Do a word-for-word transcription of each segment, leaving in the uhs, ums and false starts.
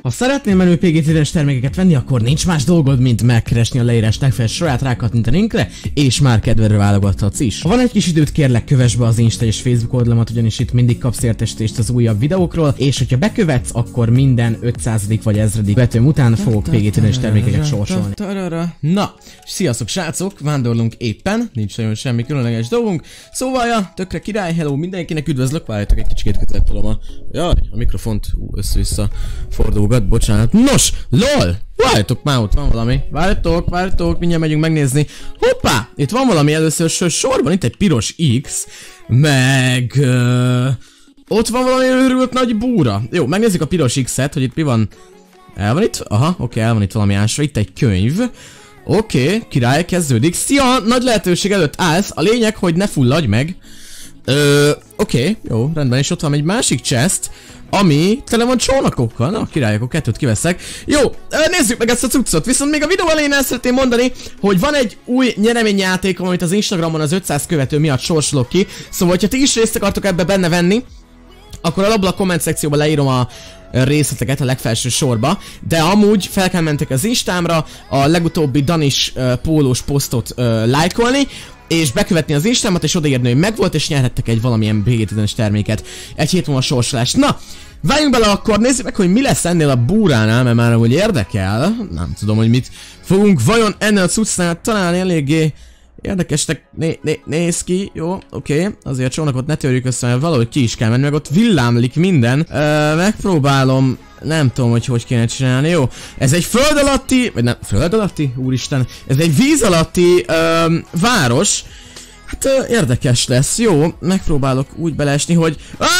Ha szeretnél menő pé gé tízes termékeket venni, akkor nincs más dolgod, mint megkeresni a leírás legfeljebb sorát, rákattintani a linkre, és már kedvedre válogathatsz is. Ha van egy kis időt, kérlek kövess be az Insta és Facebook oldalamat, ugyanis itt mindig kapsz értesítést az újabb videókról, és hogyha bekövetsz, akkor minden ötszázadik vagy ezredik vetőm után fogok pé gé tízes termékeket sorsolni. Na, sziasztok srácok, vándorlunk éppen, nincs nagyon semmi különleges dolgunk, szóval ja, tökre király, hello mindenkinek, üdvözlök, várjátok egy kicsikét közelebb tolom a... Jaj, a mikrofont össze-vissza fordulgat, bocsánat. Nos, lol! Várjátok már, ott van valami. Várjátok, várjátok, mindjárt megyünk megnézni. Hoppá! Itt van valami először sorban, itt egy piros X, meg... Uh, ott van valami őrült nagy búra. Jó, megnézzük a piros X-et, hogy itt mi van. El van itt? Aha, oké, el van itt valami ásva, itt egy könyv. Oké, okay, király, kezdődik. Szia, nagy lehetőség előtt állsz, a lényeg, hogy ne fulladj meg. Ö, oké, okay, jó, rendben, és ott van egy másik chest, ami tele van csónakokkal. Na, király, akkor kettőt kiveszek. Jó, nézzük meg ezt a cuccot, viszont még a videó elején el szeretném mondani, hogy van egy új nyereményjátékom, amit az Instagramon az ötszáz követő miatt sorsolok ki. Szóval, hogyha ti is részt akartok ebbe benne venni, akkor alapból a komment szekcióba leírom a részleteket a legfelső sorba, de amúgy fel kell mentek az Instámra, a legutóbbi Danis uh, pólós posztot uh, lájkolni, és bekövetni az Instámat, és odaírni, hogy megvolt, és nyerhettek egy valamilyen pé gé tízes terméket. Egy hét múlva sorsolás. Na, váljunk bele akkor, nézzük meg, hogy mi lesz ennél a búránál, mert már amúgy érdekel. Nem tudom, hogy mit fogunk vajon ennél a cuccnál találni, eléggé érdekesnek né né néz ki. Jó, oké, okay. Azért a csónakot ne törjük össze, mert valahogy ki is kell menni, meg ott villámlik minden. Ö, megpróbálom, nem tudom, hogy hogy kéne csinálni, jó. Ez egy föld alatti, vagy nem, föld alatti? Úristen. Ez egy víz alatti ö, város. Hát ö, érdekes lesz, jó. Megpróbálok úgy beleesni, hogy...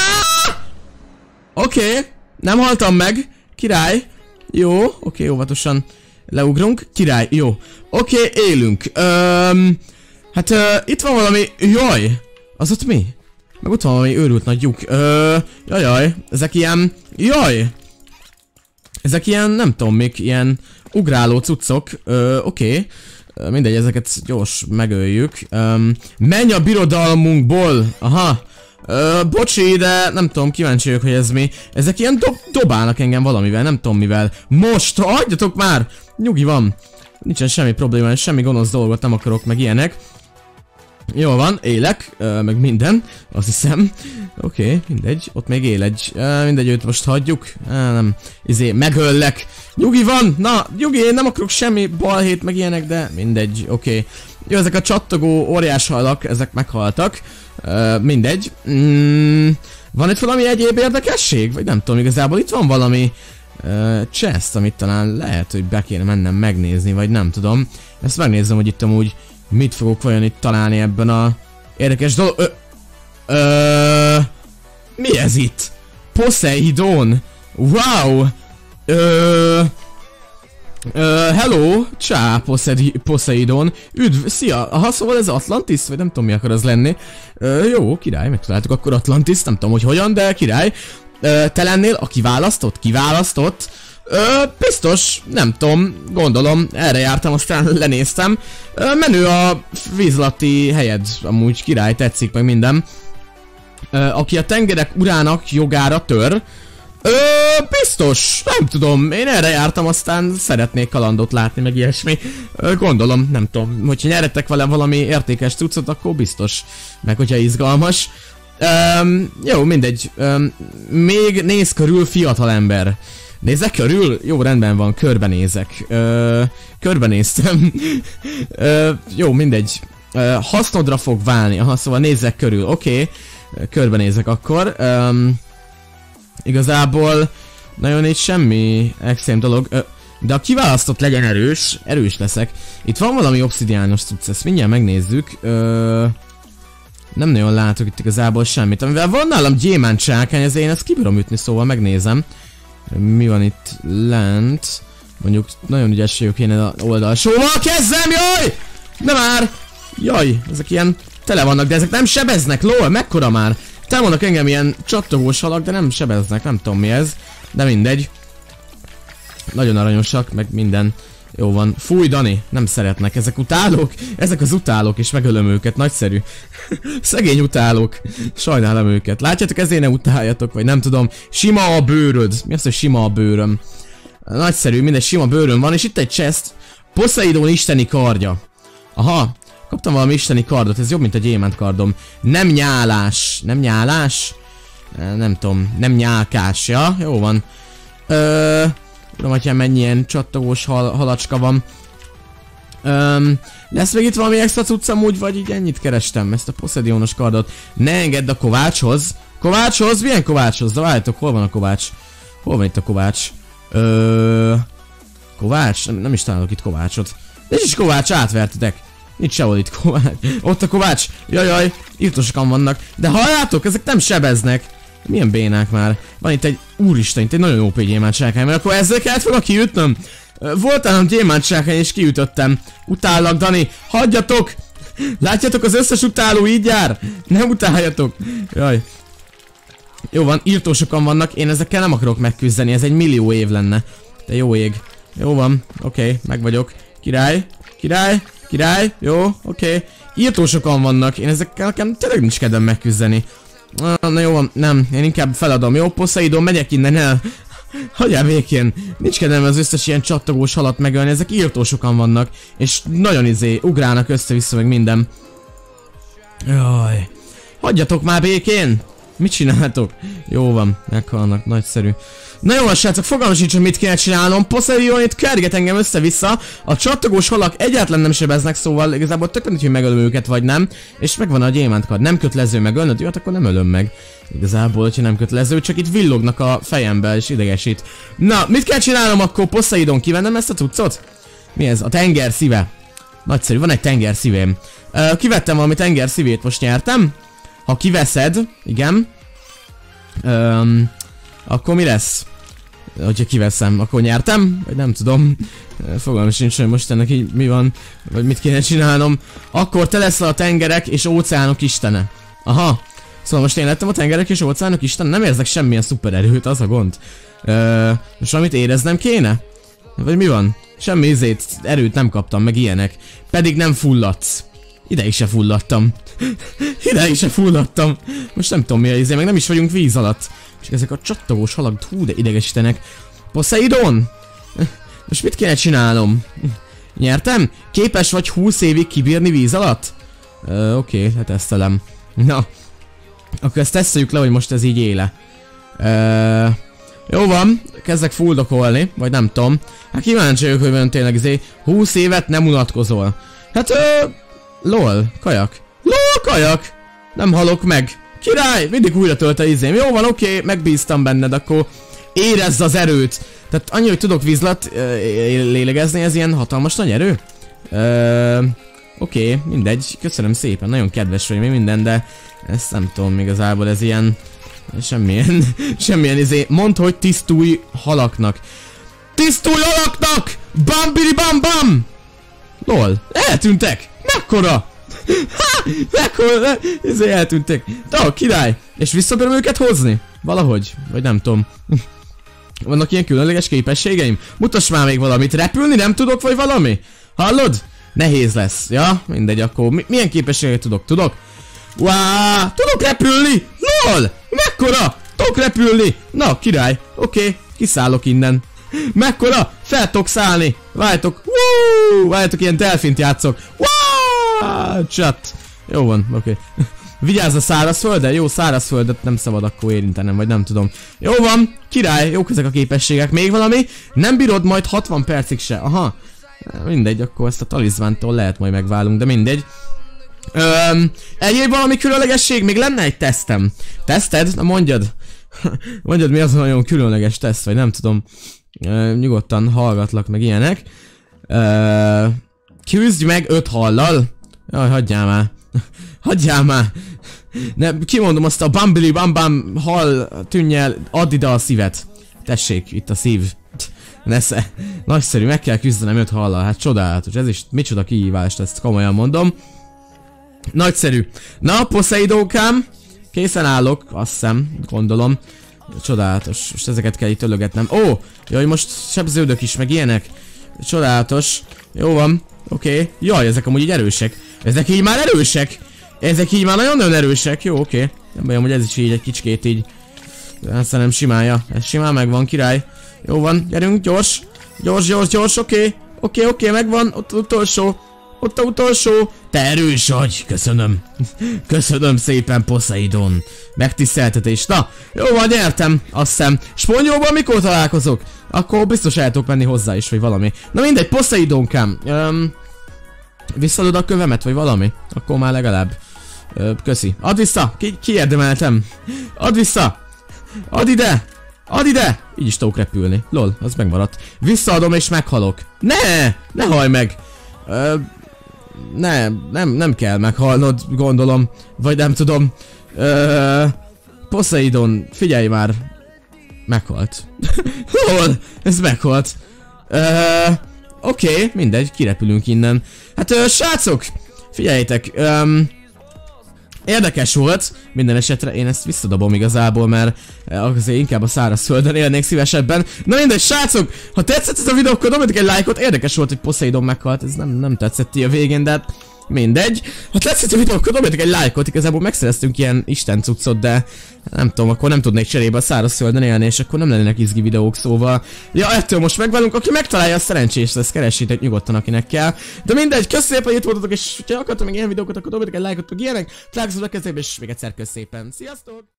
Oké, okay. Nem haltam meg. Király. Jó, oké, okay, óvatosan leugrunk. Király, jó. Oké, okay, élünk. Öm, hát ö, itt van valami... Jaj! Az ott mi? Meg ott van valami őrült nagy lyuk. Ö, jajjaj, ezek ilyen... Jaj! Ezek ilyen, nem tudom még, ilyen ugráló cuccok. Ö, oké. Okay. Mindegy, ezeket gyors megöljük. Öm, menj a birodalmunkból! Aha. Ö, bocsi, de nem tudom, kíváncsi vagyok, hogy ez mi. Ezek ilyen dob dobálnak engem valamivel, nem tudom mivel. Most, hagyjatok már! Nyugi van. Nincsen semmi probléma, semmi gonosz dolgot nem akarok, meg ilyenek. Jól van, élek, ö, meg minden, azt hiszem. Oké, okay, mindegy, ott még él egy, ö, mindegy, őt most hagyjuk. Ö, nem, izé, megöllek. Nyugi van, na, nyugi, én nem akarok semmi balhét, meg ilyenek, de mindegy, oké. Okay. Jó, ezek a csattogó óriás halak, ezek meghaltak. Ö, mindegy. Mm, van itt valami egyéb érdekesség? Vagy nem tudom, igazából itt van valami... Uh, chest, amit talán lehet, hogy be kéne mennem megnézni, vagy nem tudom. Ezt megnézem, hogy itt amúgy mit fogok vajon itt találni ebben a érdekes dolog. Ö, ö, mi ez itt? Poseidon! Wow! Ö, ö, hello! Csá, Poseidon! Üdv, szia! Aha, szóval ez Atlantis? Vagy nem tudom, mi akar az lenni. Ö, jó, király, megtaláltuk akkor Atlantis, nem tudom, hogy hogyan, de király. Ö, te lennél a kiválasztott? Kiválasztott? Ö, biztos, nem tudom, gondolom, erre jártam, aztán lenéztem. Ö, menő a víz alatti helyed, amúgy király, tetszik meg minden. Ö, aki a tengerek urának jogára tör. Ö, biztos, nem tudom, én erre jártam, aztán szeretnék kalandot látni, meg ilyesmi. Ö, gondolom, nem tudom, hogyha nyeretek vele valami értékes cuccot, akkor biztos, meg hogyha izgalmas. Um, jó, mindegy. Um, még néz körül fiatalember. Nézek körül? Jó, rendben van, körbenézek. Uh, körbenéztem. uh, jó, mindegy. Uh, hasznodra fog válni. Aha, szóval nézzek körül. Oké. Okay. Körbenézek akkor. Um, igazából nagyon így semmi extrém dolog. Uh, de a kiválasztott legyen erős. Erős leszek. Itt van valami obszidiános cucc, ezt mindjárt megnézzük. Uh, Nem nagyon látok itt igazából semmit. Amivel van nálam gyémánt csákány, ezért én ezt kibírom ütni, szóval megnézem. Mi van itt lent? Mondjuk nagyon ügyes vagyok én az oldalsóval. Kezdem, jaj! Nem már! Jaj, ezek ilyen tele vannak, de ezek nem sebeznek, lol, mekkora már? Támadnak engem ilyen csattogós halak, de nem sebeznek, nem tudom mi ez. De mindegy. Nagyon aranyosak, meg minden. Jó van. Fúj, Dani, nem szeretnek. Ezek utálók? Ezek az utálók, és megölöm őket. Nagyszerű. Szegény utálók. Sajnálom őket. Látjátok, ezért ne utáljatok, vagy nem tudom. Sima a bőröd. Mi az, hogy sima a bőröm? Nagyszerű, minden sima bőrön van, és itt egy chest. Poseidon isteni kardja. Aha, kaptam valami isteni kardot, ez jobb, mint a gyémánt kardom. Nem nyálás, nem nyálás? Nem tudom, nem nyálkás, ja? Jó van. Ö, tudom, hogy mennyi ilyen csattogós hal, halacska van. Ö, lesz még itt valami extra cuccam úgy, vagy így ennyit kerestem, ezt a Poseidonos kardot. Ne engedd a Kovácshoz. Kovácshoz? Milyen Kovácshoz? De várjátok, hol van a Kovács? Hol van itt a Kovács? Ö, Kovács? Nem, nem is találok itt Kovácsot. Nincs is Kovács, átvertetek. Nincs sehol itt Kovács. Ott a Kovács. Jajjaj, írtósokan vannak. De halljátok, ezek nem sebeznek. Milyen bénák már. Van itt egy, úristen, itt egy nagyon ó pé gyémántsákány, mert akkor ezzel kellett volna kiütnöm. Voltál a gyémántsákány és kiütöttem. Utállak, Dani. Hagyjatok! Látjátok, az összes utáló így jár. Nem utáljatok. Jaj. Jó van, írtósokan vannak. Én ezekkel nem akarok megküzdeni, ez egy millió év lenne. De jó ég. Jó van, oké, okay, meg vagyok. Király, király, király, jó, oké. Okay. Írtósokan vannak, én ezekkel nekem tényleg nincs kedvem megküzdeni. Ah, na jó van, nem, én inkább feladom, jó? Poseidon, megyek innen el. Hagyjál békén. Nincs kedvem az összes ilyen csattogós halat megölni, ezek írtósokan vannak. És nagyon izé, ugrálnak össze-vissza meg minden. Jaj. Hagyjatok már békén! Mit csináltok? Jó van, meghalnak, nagyszerű. Na jó, srácok, fogalmam sincs, hogy mit kéne csinálnom. Poseidon itt kerget engem össze-vissza. A csattogós halak egyáltalán nem sebeznek, szóval igazából tök mindegy, hogy megölöm őket vagy nem. És megvan a gyémántkard. Nem kötelező megölnöd, jó, hát akkor nem ölöm meg. Igazából, hogyha nem kötelező, csak itt villognak a fejembe és idegesít. Na, mit kell csinálnom akkor? Poseidon, kivennem ezt a cuccot? Mi ez? A tenger szíve. Nagyszerű, van egy tenger szívém. Uh, kivettem valami tenger szívét, most nyertem. Ha kiveszed, igen. Um, akkor mi lesz? Hogyha kiveszem, akkor nyertem? Vagy nem tudom. Fogalmam sincs, hogy most ennek így mi van, vagy mit kéne csinálnom. Akkor te leszel a tengerek és óceánok istene. Aha. Szóval most én lettem a tengerek és óceánok istene? Nem érzek semmilyen szupererőt, az a gond. Uh, most valamit éreznem kéne? Vagy mi van? Semmi izét, erőt nem kaptam, meg ilyenek. Pedig nem fulladsz. Ide is se fulladtam. Ide is se fulladtam. Most nem tudom mi a izé, meg nem is vagyunk víz alatt. És ezek a csattogós halak, hú de idegesítenek. Poseidon! Most mit kéne csinálnom? Nyertem? Képes vagy húsz évig kibírni víz alatt? Uh, Oké, okay, hát tesztelem. Na. Akkor ezt teszteljük le, hogy most ez így éle. Uh, jó van, kezdek fuldokolni, vagy nem tudom. Hát kíváncsi vagyok, hogy van tényleg izé. húsz évet nem unatkozol. Hát uh, lol, kajak. Lol, kajak! Nem halok meg. Király, mindig újra tölt a izém. Jó van, oké, okay, megbíztam benned, akkor érezd az erőt. Tehát annyi, hogy tudok vízlat uh, lélegezni, ez ilyen hatalmas nagy erő? Uh, oké, okay, mindegy, köszönöm szépen, nagyon kedves vagy még minden, de ezt nem tudom igazából, ez ilyen... Semmilyen, semmilyen izé. Mondd, hogy tisztulj halaknak. Tisztulj halaknak! Bambiri bam bam! Lol, eltűntek! Mekkora? Ha! Mekkora? Izé eltűntek. De király! És visszabírom őket hozni? Valahogy? Vagy nem tudom. Vannak ilyen különleges képességeim? Mutass már még valamit. Repülni nem tudok, vagy valami? Hallod? Nehéz lesz. Ja, mindegy, akkor mi milyen képességet tudok? Tudok? Wow, tudok repülni! Lol! Mekkora? Tudok repülni! Na, király. Oké, okay, kiszállok innen. Mekkora? Fel tudok szállni. Várjátok. Woo! Várjátok, ilyen delfint játszok. Wow! Csat. Jó van, oké. Okay. Vigyázz a szárazfölddel? Jó, szárazföldet nem szabad akkor érintenem, vagy nem tudom. Jó van, király, jók ezek a képességek. Még valami? Nem bírod majd hatvan percig se. Aha. Mindegy, akkor ezt a talizmántól lehet majd megválunk, de mindegy. Öm, egyéb valami különlegesség? Még lenne egy tesztem. Teszted? Na mondjad. Mondjad, mi az a nagyon különleges teszt, vagy nem tudom. Ö, nyugodtan hallgatlak meg ilyenek. Ö, küzdj meg öt hallal. Jaj, hagyjál már. Hagyjál már. Ne, kimondom azt a bambili bam bam hal tűnjel, add ide a szívet. Tessék, itt a szív. Nesze. Nagyszerű, meg kell küzdenem öt hallal. Hát csodálatos, ez is micsoda kihívást, ezt komolyan mondom. Nagyszerű. Na, Poseidókám. Készen állok, azt hiszem, gondolom. Csodálatos. Most ezeket kell itt ölögetnem. Ó, jaj, most sebződök is, meg ilyenek. Csodálatos. Jó van. Oké. Okay. Jaj, ezek amúgy így erősek. Ezek így már erősek. Ezek így már nagyon-nagyon erősek. Jó, oké. Okay. Nem bajom, hogy ez is így egy kicsikét így Ezt nem simálja. Ez simán megvan, király. Jó van, gyerünk, gyors. Gyors, gyors, gyors, oké. Okay. Oké, okay, oké, okay, megvan. Ott utolsó. Ott a utolsó. Te erős vagy. Köszönöm. Köszönöm szépen, Poseidon. Megtiszteltetés. Na, jó van, nyertem. Azt hiszem. Sponyolban mikor találkozok? Akkor biztos el tudok menni hozzá is, vagy valami. Na mindegy, Poseidonkám. Um, visszadod a kövemet, vagy valami? Akkor már legalább. Ö, köszi. Add vissza! Ki kiérdemeltem! Add vissza! Add ide! Add ide! Így is tudok repülni. Lol, az megmaradt. Visszaadom és meghalok. Ne! Ne halj meg! Ö, ne, nem, nem kell meghalnod, gondolom. Vagy nem tudom. Ö, Poseidon, figyelj már! Meghalt. Lol, ez meghalt. Ö, Oké, okay, mindegy, kirepülünk innen. Hát ö, srácok! Figyeljétek, öm... érdekes volt, minden esetre én ezt visszadobom igazából, mert azért inkább a szárazföldön élnék szívesebben. Na mindegy, srácok, ha tetszett ez a videó, akkor dobjatok egy lájkot, érdekes volt, hogy Poseidon meghalt, ez nem, nem tetszett így a végén, de hát mindegy. Ha tetszett a videó, akkor dobjatok egy lájkot, igazából megszereztünk ilyen isten cuccot, de nem tudom, akkor nem tudnék cserébe a szárazföldön élni, és akkor nem lennének izgi videók, szóval. Ja, ettől most megválunk, aki megtalálja, a szerencsés lesz, keressétek nyugodtan, akinek kell. De mindegy, köszönöm szépen, hogy itt voltatok, és ha akartam még ilyen videókat, akkor dobjatok egy lájkot, meg ilyenek. Találkozunk a kezébe, és még egyszer köszönöm szépen. Sziasztok!